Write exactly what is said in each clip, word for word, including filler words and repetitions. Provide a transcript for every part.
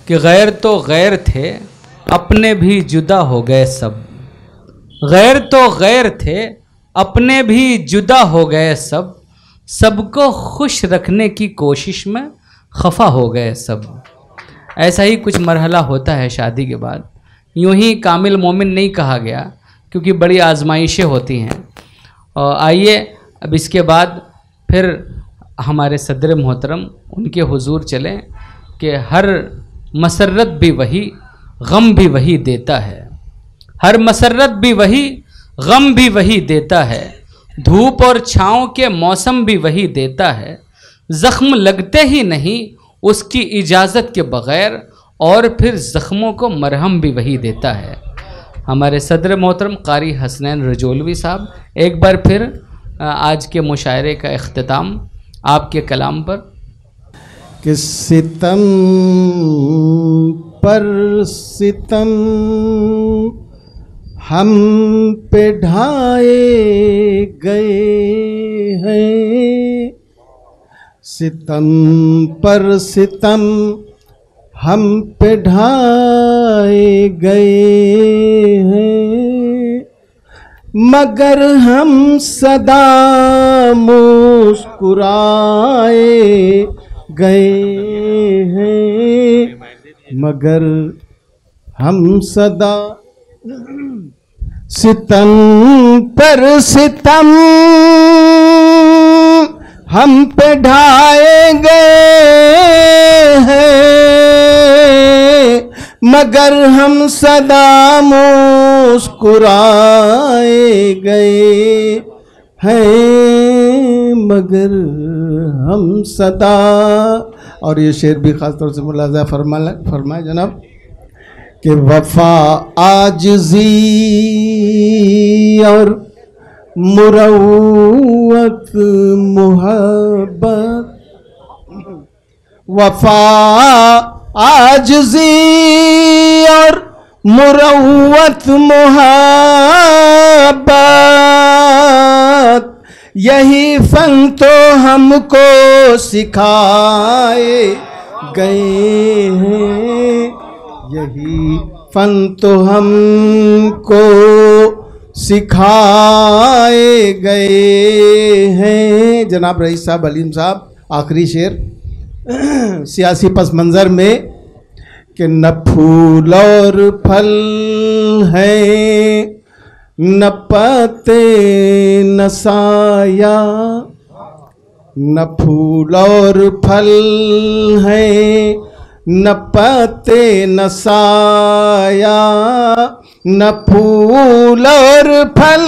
कि गैर तो गैर थे, अपने भी जुदा हो गए सब। गैर तो गैर थे, अपने भी जुदा हो गए सब। सबको खुश रखने की कोशिश में खफा हो गए सब। ऐसा ही कुछ मरहला होता है शादी के बाद। यूं ही कामिल मोमिन नहीं कहा गया, क्योंकि बड़ी आजमाइशें होती हैं। और आइए अब इसके बाद फिर हमारे सदर मोहतरम उनके हुजूर चलें कि हर मसरत भी वही, गम भी वही देता है। हर मसरत भी वही, गम भी वही देता है। धूप और छाँव के मौसम भी वही देता है। ज़ख्म लगते ही नहीं उसकी इजाज़त के बग़ैर, और फिर ज़ख्मों को मरहम भी वही देता है। हमारे सदर मोहतरम क़ारी हसनैन रजौलवी साहब, एक बार फिर आज के मुशायरे का इख्तिताम आपके कलाम पर। कि सितम पर सितम हम पे ढाए गए हैं, सितम पर सितम हम पे ढाए गए हैं, मगर हम सदा मुस्कुराए गए हैं, मगर हम सदा। सितम पर सितम हम पे ढाए गए हैं, मगर हम सदा मुस्कुराए गए हैं, मगर हम सदा। और ये शेर भी ख़ास तौर से मुलाज़ा फरमा फरमाए जनाब कि वफ़ा आजिज़ी और मुरव्वत मोहब्बत, वफ़ा आजिज़ी और मुरव्वत मोहब्बत, यही फन तो हमको सिखाए गए हैं, यही फन तो हमको सिखाए गए हैं। जनाब रईस साहब, अलीम साहब, आखिरी शेर सियासी पस मंज़र में कि न फूल और फल है, न पत्ते न साया, न फूल और फल है, न पत्ते न साया, न फूल और फल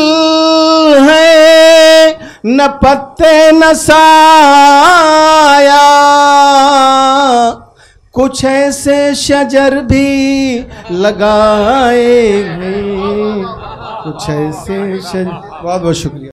है, न पत्ते न साया, कुछ ऐसे शजर भी लगाए हैं, कुछ ऐसे शजर। बहुत बहुत शुक्रिया।